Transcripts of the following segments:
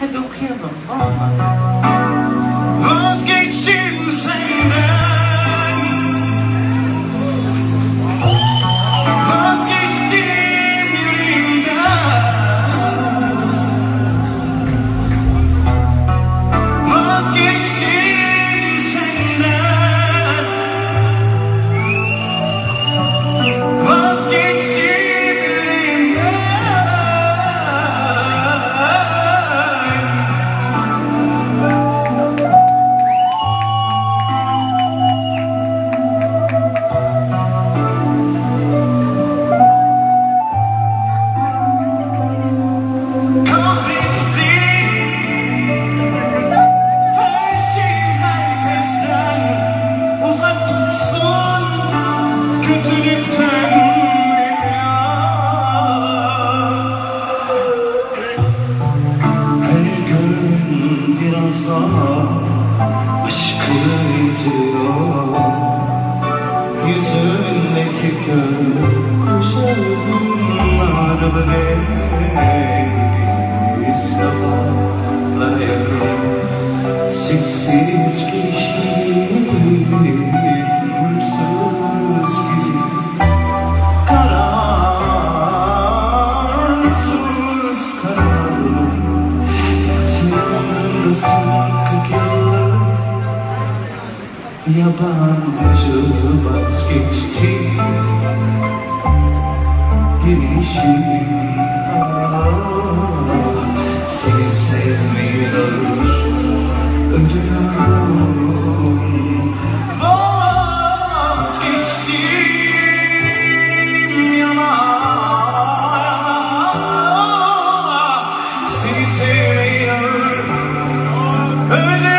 hadi okuyalım. Vazgeçtim senden, vazgeçtim yüreğimden, vazgeçtim senden, vazgeçtim yüreğimden. Aşkı yitiriyor yüzündeki gökkuşakları rengi sabahlara yakın sessiz kişi hırsız gibi kararsız kararlı yatağındasın. Yabancı vazgeçtim girişim, seni sevmeyi ödüyorum. Vazgeçtim yana seni sevmeyi ödüyorum.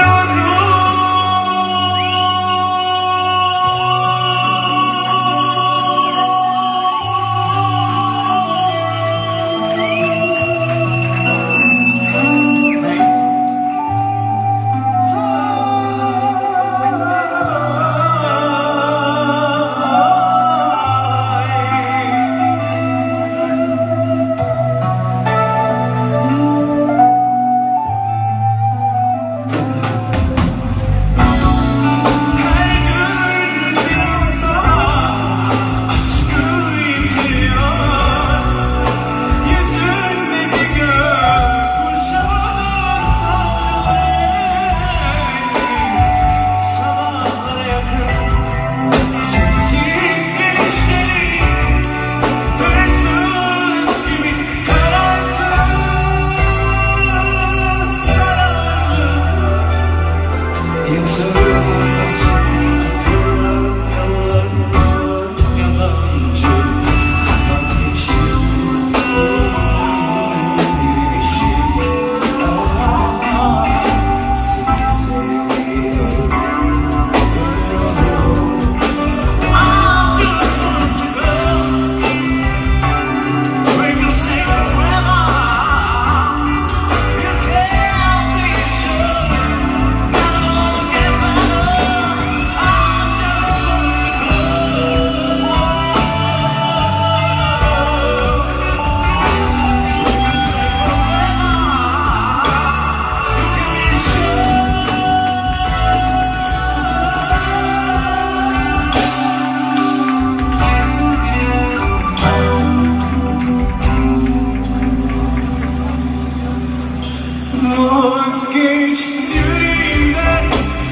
Vazgeç yüreğimden,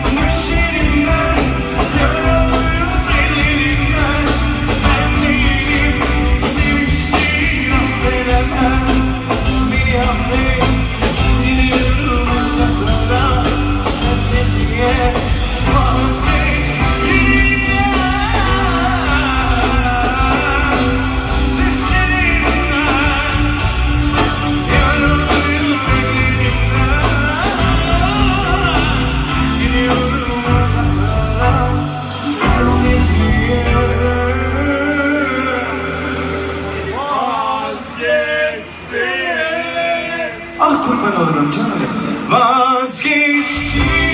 düşlerimden, yaralıyım ellerimden. Ben değilim seviştiğin, affedemem. Beni affet, gidiyorum uzaklara, sensizliğe. Vazgeç yüreğimden, düşlerimden, yaralıyım ah kurban olurum canım. Vazgeçtim.